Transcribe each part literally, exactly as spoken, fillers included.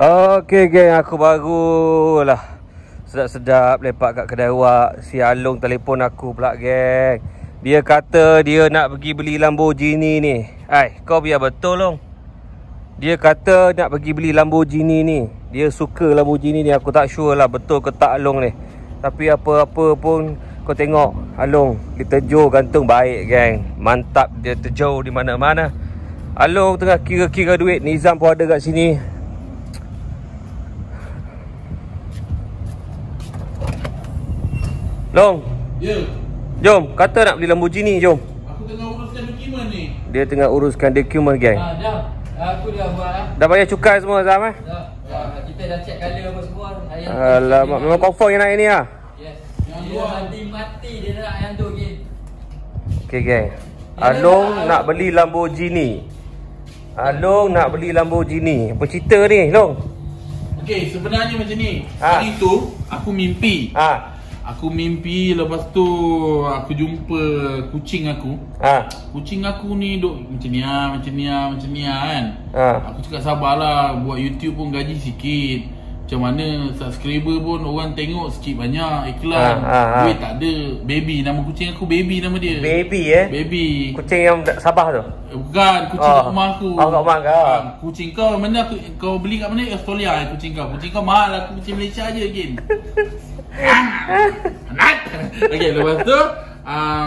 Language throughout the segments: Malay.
Okey geng, aku barulah sedap-sedap lepak kat kedai wak. Si Along telefon aku pula geng. Dia kata dia nak pergi beli Lamborghini ni. Ai, kau biar betul Long. Dia kata nak pergi beli Lamborghini ni. Dia suka Lamborghini ni. Aku tak sure lah betul ke tak Along ni. Tapi apa-apa pun kau tengok Along, dia terjun gantung baik geng. Mantap dia terjun di mana-mana. Along tengah kira-kira duit. Nizam pun ada kat sini. Long. Ya. Jom, kata nak beli Lamborghini, jom. Aku tengah uruskan dokumen ni. Dia tengah uruskan dokumen geng. Ha, dah. Aku dah buat lah. Dah bayar cukai semua Zam eh? Dah. Dah. Kita dah check color apa semua. Ayam Alamak, memang confirm yang nak ini lah. Yes. Yang Dia luar. mati-mati dia nak yang tu lagi. Okay geng, Along nak beli Lamborghini. Along nak beli Lamborghini. Apa cerita ni Long? Okey, sebenarnya macam ni. Ha. Hari tu aku mimpi. Ha. Aku mimpi, lepas tu aku jumpa kucing aku. Ha. Kucing aku ni duk macam ni ah, macam ni ah, macam ni ah kan. Ha. Aku cakap sabarlah, buat YouTube pun gaji sikit. Macam mana subscriber pun orang tengok sikit banyak iklan. Ha, ha, ha. Duit tak ada. Baby, nama kucing aku Baby nama dia. Baby eh? Baby. Kucing yang Sabah tu? Bukan, kucing Oh. kat rumah aku. Oh, kat rumah kau. Ha, kucing kau mana aku, kau beli kat mana? Australia eh, kucing kau. Kucing kau mahal lah, kucing Malaysia je again. Okey, lepas tu um,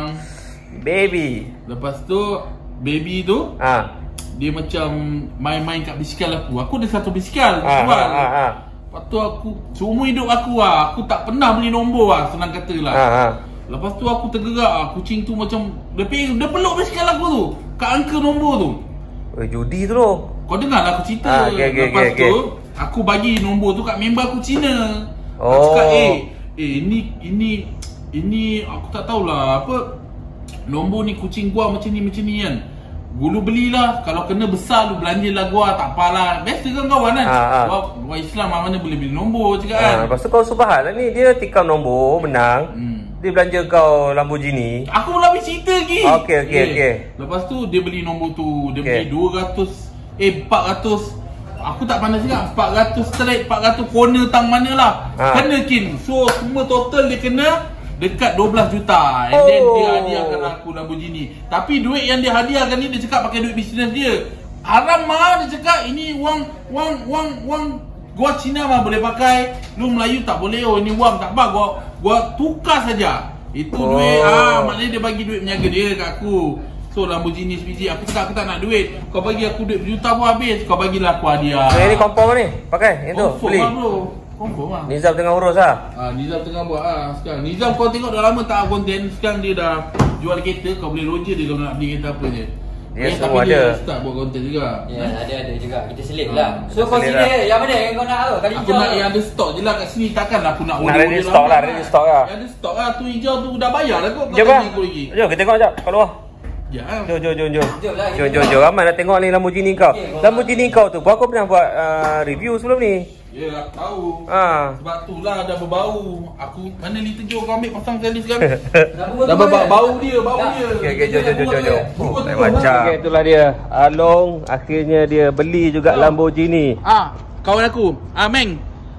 Baby. lepas tu Baby tu Ha. dia macam main-main kat basikal aku. Aku ada satu basikal Ha, jual. ha, ha, ha. Lepas tu aku, seumur hidup aku lah, aku tak pernah beli nombor lah, senang kata lah. Ha, ha. Lepas tu aku tergerak lah, kucing tu macam dia, ping, dia peluk basikal aku tu kat angka nombor tu. Eh, judi tu loh. Kau dengar lah aku cerita. Ah, okay, okay, Lepas okay, tu okay. aku bagi nombor tu kat member aku Cina. Oh. Aku cakap eh Eh ini Ini Ini aku tak tahulah apa nombor ni kucing gua macam ni macam ni kan. Gulu belilah, kalau kena besar lu belanjalah gua, tak apalah. Biasa kan kawan kan. Ha, ha. Gua, gua Islam mana boleh beli nombor cakap kan. Ha, lepas tu kau subhan lah ni. Dia tikam nombor, menang. Hmm. Dia belanja kau Lamborghini. Aku belum habis cerita lagi. Okey, okey, Eh, okey. Lepas tu dia beli nombor tu, dia Okey. beli dua ratus eh empat ratus. Aku tak pandai cakap empat ratus straight, empat ratus corner tang manalah. Ha. Kena kin. So semua total dia kena dekat dua belas juta. And then Oh. dia hadiahkan aku Lamborghini. Tapi duit yang dia hadiahkan ni dia cakap pakai duit bisnes dia. Haram mah dia cakap ini wang wang wang wang gua Cina mah boleh pakai. Lu Melayu tak boleh. Oh ini wang tak apa. Gua gua tukar saja. Itu Oh. duit ah maknanya dia bagi duit menjaga dia kat aku. So Lamborghini sebiji aku cakap aku tak nak duit. Kau bagi aku duit berjuta pun habis. Kau bagilah aku hadiah. So, yang ni confirm ni? Pakai yang tu? Confirm Beli? lah bro. Confirm lah. Nizam tengah urus lah. Ah, Nizam tengah buat ah sekarang. Nizam kau tengok dah lama tak konten. Sekarang dia dah jual kereta. Kau boleh roger dia kalau nak beli kereta apa je. Dia eh, semua tapi dia ada. start buat konten juga. Ya, ada-ada juga. Kita selip Ha. lah. So kau selip sini lah. yang mana yang kau nak tu? Kali Aku nak yang ada stok je lah kat sini. Takkanlah aku nak Nak order-order ready stock lama lah, ready stock lah. Yang ada stok lah. Tu hijau tu dah bayar lah kot. Kau Jom lah. tanya aku lagi. Jom kita tengok sekejap kat luar. Ya. Jom, jom, jom, jom. Jom lah, Jom, kita jom, tengok. jom. Ramai nak tengok ni Lamborghini kau. Okey, kau Lamborghini kau tu, aku pernah buat uh, review sebelum ni. Ya, aku tahu. Ha. Sebab tu lah dah berbau. Aku mana ni terjun kau ambil pasang sekali sekarang. Dah pukul Dah dua bau, kan? bau dia, bau Dah. dia. Okey, okey, jom, jom, jom, jom, jom. Pukul Lain tu, macam. Okey, itulah dia. Along akhirnya dia beli juga Lamborghini. Ah, kawan aku. Ah, Meng.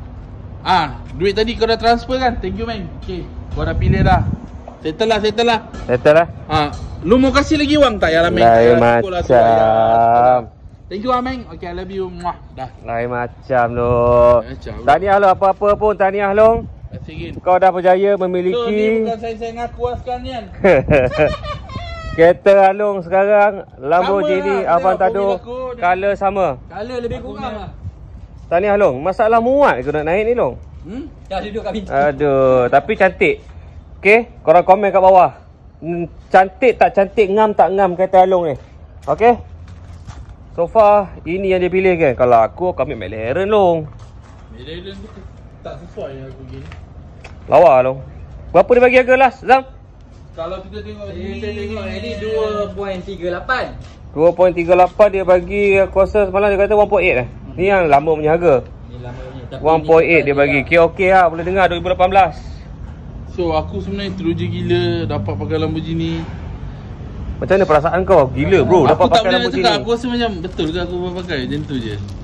Ah, duit tadi kau dah transfer kan? Thank you, Meng. Okey, kau dah pilih dah. Settle lah, settle lah. Settle lah. Ah, lu mau kasih lagi wang tak ya lah, Meng? Lain Ah, cukup lah tu, macam. bayar. Thank you, ah, Meng. Okay, I love you. Muah. Dah. Lain macam lu. Macam lu. Tahniah lu, apa-apa pun tahniah Long. Sikit. Kau dah berjaya So, ni memiliki bukan saya-saya ngaku lah sekarang ni kan. kereta Along sekarang Lamborghini Sama lah, Aventador, mobil aku, dia- color sama. Color lebih kurang lah. Tahniah Long. Masalah muat ke nak naik ni Long? Hmm? Dah duduk kat pintu. Aduh, tapi cantik. Okey, korang komen kat bawah. Hmm, cantik tak cantik, ngam tak ngam kereta Along ni. Okey? So far ini yang dia pilih kan. Kalau aku aku ambil McLaren Long. McLaren tu tak sesuai yang aku gini. Lawa Long. Berapa dia bagi harga last Zam? Kalau kita tengok Saya ni, tengok ini dua perpuluhan tiga lapan. dua perpuluhan tiga lapan dia bagi aku rasa semalam dia kata satu perpuluhan lapan eh. Ni yang lama punya harga. Ni lama ni. Tapi satu perpuluhan lapan dia bagi. Okey okey lah, boleh dengar dua ribu lapan belas. So aku sebenarnya teruja gila dapat pakai Lamborghini. Macam mana perasaan kau? Gila bro, dapat Aku tak pakai boleh nak Lamborghini. cakap, aku rasa macam betul ke aku pakai, macam tu je.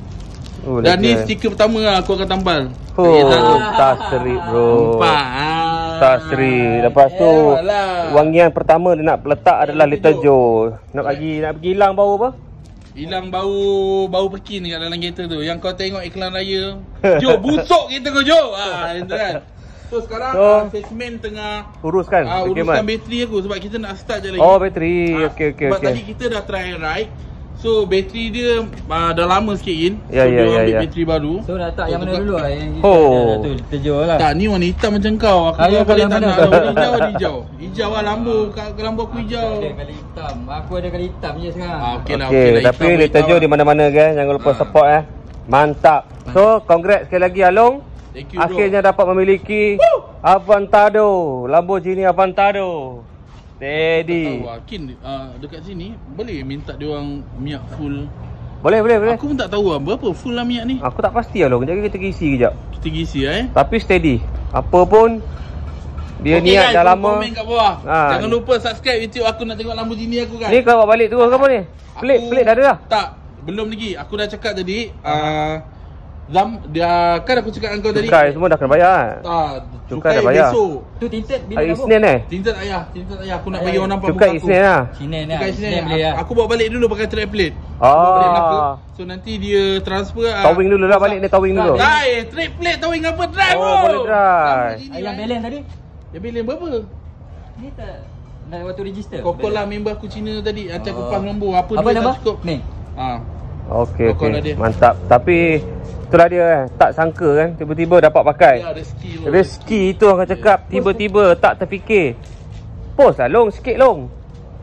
Oh, Dan ni legend. stiker pertama lah aku akan tampal. Oh, Ah. tasrik bro. Nampak ah. Tasrik. Lepas tu Eyalah. wangian pertama dia nak letak adalah Little Joe. Nak bagi nak pergi hilang bau apa? Hilang bau bau pekin kat dalam kereta tu. Yang kau tengok iklan raya. Jo, busuk kereta kau Jo. Ah, itu kan. So sekarang So, uh, salesman tengah Uruskan uh, uruskan bagaimana? bateri aku sebab kita nak start je lagi. Oh, bateri. Ah, Okey okey sebab okey. tadi kita dah try and ride. So bateri dia uh, dah lama sikit in. Ya, so ya, dia ya, ambil ya. bateri baru. So nak tak So, yang mana tukar- dulu lah? Yang Oh. tu terjauh lah. Tak, ni warna hitam macam kau. Aku Ah, ya, kalau boleh yang tak mana? nak. Warna hijau warna hijau. Hijau lah lambu. Kat lambu aku hijau. Ada kali hitam. Aku ada kali hitam je sekarang. Ah, okey lah. Okey, lah, tapi hitam, Little hitam Joe lah. di mana-mana guys. Jangan lupa Ah. support eh. Mantap. So, congrats sekali lagi Along. Thank you, bro. Akhirnya dapat memiliki Aventador, Lamborghini Aventador. Steady. Tahu Akin uh, dekat sini boleh minta dia orang minyak full. Boleh, boleh, boleh. Aku pun tak tahu lah berapa full lah minyak ni. Aku tak pasti Along. Kejap kita isi kejap. Kita isi eh. Tapi steady. Apa pun dia Okey, niat guys, dah korang lama. komen kat bawah. Ha. Jangan lupa subscribe YouTube aku nak tengok Lamborghini aku kan. Ni kau bawa balik terus ke apa ni? Pelik, Aku- pelik dah ada dah. Tak, belum lagi. Aku dah cakap tadi uh, Zam, dia kan aku cakap dengan kau tadi. Cukai semua dah kena bayar kan? Ah, Cukai cukai dah bayar. besok. Tu tinted bila Hari dah Isnin eh? Tinted ayah, tinted ayah. Aku nak Ayah, bagi orang nampak Cukai muka aku. Isnin lah. Sinen lah. Cukai Isnin. Sinen boleh lah. Aku, aku bawa balik dulu pakai trade plate. Aku bawa balik belaka. Ah. So nanti dia transfer. ah, Towing dulu lah balik ni towing dulu. Tak, Tak, eh, trade plate towing apa drive Oh, bro. boleh drive. Lamborghini, Yang eh. balance tadi? Yang balance berapa? Ni tak nak waktu register. Kau call lah member aku Cina tadi. Hantar aku Oh. pas nombor. Apa, Apa duit nama? tak cukup. Ni. Ah. Okey, Kau call lah okey. dia. Mantap. Tapi itulah dia eh. Tak sangka kan tiba-tiba dapat pakai. Ya, rezeki bro. Rezeki tu orang cakap tiba-tiba tak terfikir. Post lah long sikit long.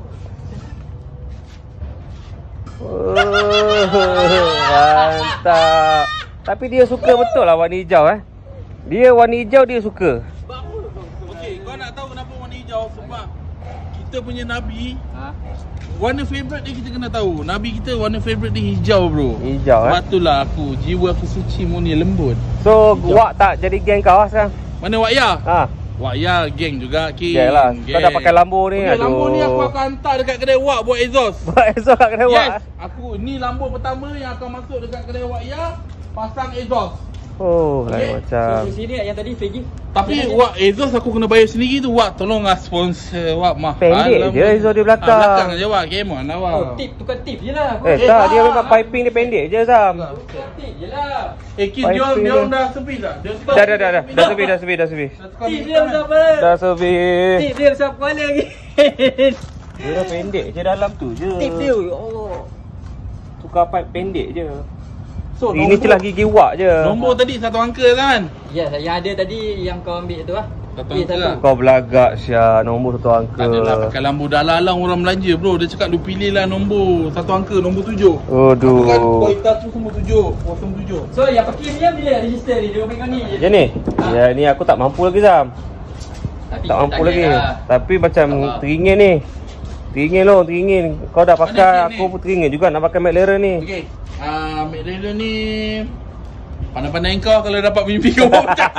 Oh, mantap. Tapi dia suka betul lah warna hijau eh. Dia warna hijau dia suka. Okey, kau nak tahu kenapa warna hijau? Sebab kita punya Nabi, Ha? warna favourite dia kita kena tahu. Nabi kita warna favourite dia hijau bro. Hijau eh. Sebab itulah aku, jiwa aku suci murni lembut. So Wak tak jadi geng kau lah sekarang? Mana Wak Ya? Ha. Wak Ya geng juga King. Geng lah. Kau dah pakai Lambo ni. Okay, Lambo ni aku akan hantar dekat kedai Wak buat exhaust. Buat esok kat kedai Wak. Yes, aku ni Lambo pertama yang akan masuk dekat kedai Wak Ya, pasang exhaust. Oh, Okay. lain macam. So sini yang tadi free gift. Tapi Yang Wak exhaust aku kena bayar sendiri tu. Wak tolonglah sponsor Wak mah. Pendek je exhaust di belakang. Ah, belakang je Wak. Come on lah Wak. Oh, tip tukar tip je lah. Eh, Eh, tak. tak. Dia memang piping dia pendek je, Zam. Tukar tip je lah. Eh Kid, dia Piping dia dia. orang dah sepi tak? Dia stop. Dah, dah, dah. Dah, dah sebi, dah sebi, dah sebi. Dah tukar Tip bintang dia kan? besar apa? Dah sebi. Tip dia besar kepala lagi. Dia dah pendek je dalam tu je. Tip dia. Oh. Tukar pipe pendek je. So, Ini nombor- celah gigi Wak je. Nombor tadi satu angka kan? Ya, yang ada tadi yang kau ambil tu lah. Satu Eh, angka lah. Kau belagak Syah. Nombor satu angka. Tak adalah pakai lambu dah lalang orang belanja bro. Dia cakap lu pilih lah nombor satu angka, nombor tujuh. Aku kan Aduh. kualitas tu nombor tujuh, kosong tujuh. So yang pakai ni bila register ni? Dia ambil kau ni je. Macam ni? Ya, ni aku tak mampu lagi, Zam. Tapi Tak mampu lagi. lah. Tapi macam Allah. teringin ni. Teringin loh, teringin. Kau dah Mana pakai, kit ni? aku pun teringin juga nak pakai McLaren ni. Okey. Ah, uh, McLaren ni pandai-pandai kau kalau dapat mimpi kau pecah.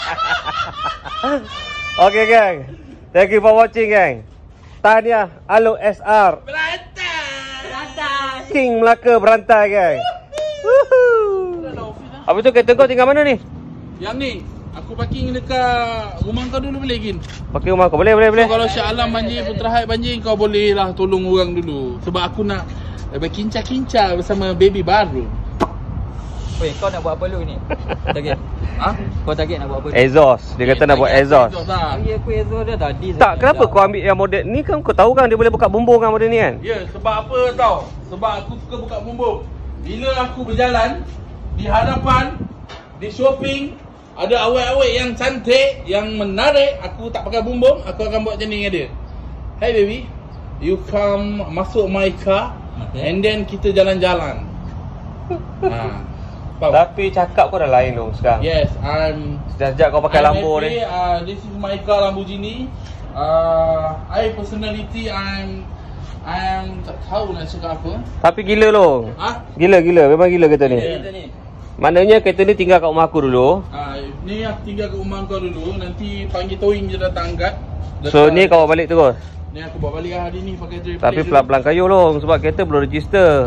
Okay, gang. Thank you for watching, gang. Tahniah Along S R Berantai. King Melaka berantai, gang. Woohoo. Apa tu kereta kau tinggal mana ni? Yang ni, aku parking dekat rumah kau dulu boleh Gin? Pakai rumah kau. Boleh, boleh, boleh. So, kalau Syah Alam banjir, Putra Haid banjir, kau boleh lah tolong orang dulu. Sebab aku nak berkincah-kincah bersama baby baru. Weh, kau nak buat apa lu ni? Target. Ha? Kau target nak buat apa? Exhaust. Dia kata nak buat exhaust. Lah. Bagi aku exhaust dah tadi. Tak, kenapa kau ambil yang model ni kan kau tahu kan dia boleh buka bumbung kan model ni kan? Ya, sebab apa tau? Sebab aku suka buka bumbung. Bila aku berjalan di hadapan, di shopping, ada awet-awet yang cantik, yang menarik, aku tak pakai bumbung, aku akan buat macam ni dengan dia. Hey baby, you come masuk my car, Okay. and then kita jalan-jalan. Ha. Faham? Tapi cakap kau dah lain dong sekarang. Yes, I'm Sejak kau pakai I'm Lambo happy, ni. uh, this is my car Lamborghini. Uh, I personality I'm I'm tak tahu nak cakap apa. Tapi gila loh. Ah, Gila gila, memang gila kereta ni. Yeah. Kereta ni. Maknanya kereta ni tinggal kat rumah aku dulu. Ah, ni aku tinggal kat rumah kau dulu. Nanti panggil towing je datang angkat. So ni kau bawa balik terus. Ni aku bawa balik lah hari ni pakai trip. Tapi pelan-pelan kayu loh sebab kereta belum register.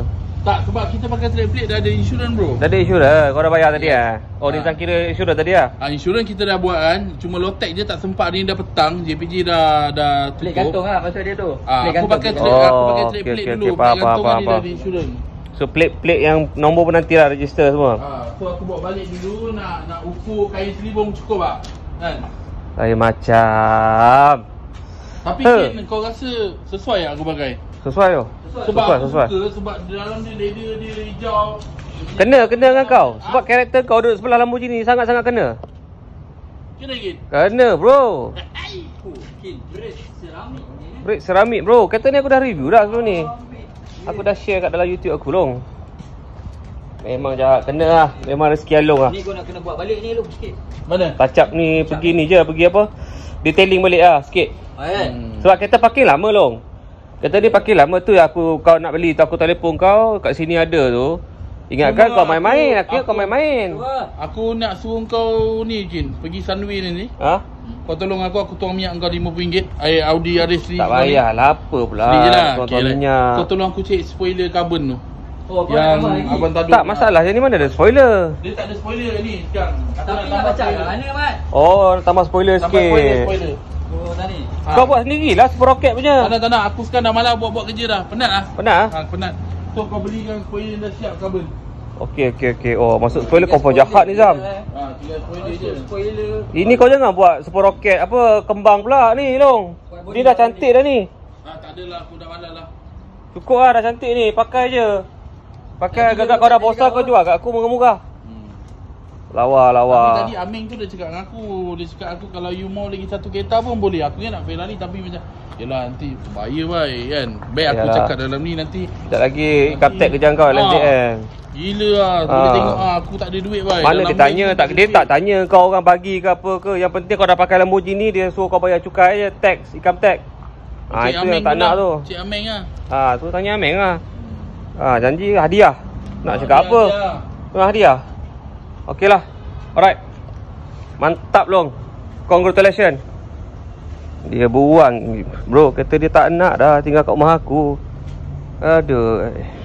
Tak, sebab kita pakai trade plate dah ada insurans bro. Dah ada insurans, kau dah bayar tadi Ya. ah. Oh, Ha. dia kira insurans tadi ah. Ha, insurans kita dah buat kan. Cuma low tech je tak sempat ni dah petang. J P J dah dah Pelik tutup. gantung lah pasal dia tu. Ah, Pelik aku pakai dia. trade, Oh, aku pakai trade okey, plate okey, dulu. okey, Plate faham, gantung faham, ni dah faham. ada insurans. So plate-plate yang nombor pun nanti lah register semua. Ha, so aku bawa balik dulu nak nak ukur kain selibung cukup tak? Kan? Lain macam. Tapi Eh. Ken, kau rasa sesuai tak aku pakai? Sesuai tu. Sebab Sesuai, aku sesuai. suka sebab dalam dia leather dia hijau. Kena, kena dengan kau. Sebab karakter kau duduk sebelah Lamborghini sangat-sangat kena. Kena Ken? Kena bro. Oh, Kin, berat seramik ni. Brake seramik bro. Kereta ni aku dah review dah sebelum ni. Aku dah share kat dalam YouTube aku long. Memang jahat, kena lah. Memang rezeki Along lah. Ni kau nak kena buat balik ni lu sikit. Mana? Touch up ni pergi ni je, pergi apa? Detailing balik lah sikit. Ah, kan? Hmm. Sebab kereta parking lama long. Kereta ni parking lama tu aku kau nak beli tu aku telefon kau kat sini ada tu. Ingatkan Cuma kau main-main, aku- aku ingat kau aku- main-main. Tu lah. Aku nak suruh kau ni Ken, pergi Sunway ni. Ha? Kau tolong aku, aku tuang minyak kau lima puluh ringgit. Air Audi R S Tak payah lah apa pula. Sedih je lah. Tuan Okay, lah. minyak. Kau tolong aku cek spoiler carbon tu. Oh, kau Yang nak tambah lagi. abang taduk. Tak masalah, yang ni mana ada spoiler. Dia tak ada spoiler ni sekarang. Aku Tapi nak baca kat mana, Mat? Oh, tambah spoiler Tambah spoiler, sikit. spoiler. Oh, tadi. Ha. Kau buat sendirilah sprocket punya. Tak nak, tak nak. Aku sekarang dah malas buat-buat kerja dah. Penat lah. Penat ah? Ha, penat. So kau belikan spoiler dah siap carbon. Okey okey okey. Oh, masuk spoiler kau pun jahat ni Zam. Ha, tinggal spoiler je. Masuk spoiler. Ini kau jangan buat sprocket apa kembang pula ni Long. Dia dah cantik dah ni. Ha, tak adalah. Aku dah malas lah. Cukup lah dah cantik ni, pakai je. Pakai agak-agak kau dah bosan kau jual kat aku murah-murah. Hmm. Lawa lawa. Tapi tadi Aming tu dia cakap dengan aku. Dia cakap aku kalau you mau lagi satu kereta pun boleh. Aku ni nak Ferrari tapi macam yelah nanti bahaya baik kan. Baik aku Yalah. cakap dalam ni nanti. Sekejap lagi income tax kejang kau Ah. L M D N. Gila lah. Boleh Ah. tengok ah, aku tak ada duit baik. Mana Dalam dia bank tanya tu tak ada dia duit. tak tanya kau orang bagi ke apa ke. Yang penting kau dah pakai Lamborghini dia suruh kau bayar cukai je tax, income tax. Ah Cik itu Aming yang tak tu nak lah. tu. Cik Aming lah. Ah tu tanya Ameng ah. Ah janji hadiah. Nak cakap apa? Hadiah. Ah hadiah. Okeylah. Alright. Mantap Long. Congratulations. Dia buang bro, kata dia tak nak dah tinggal kat rumah aku. Aduh.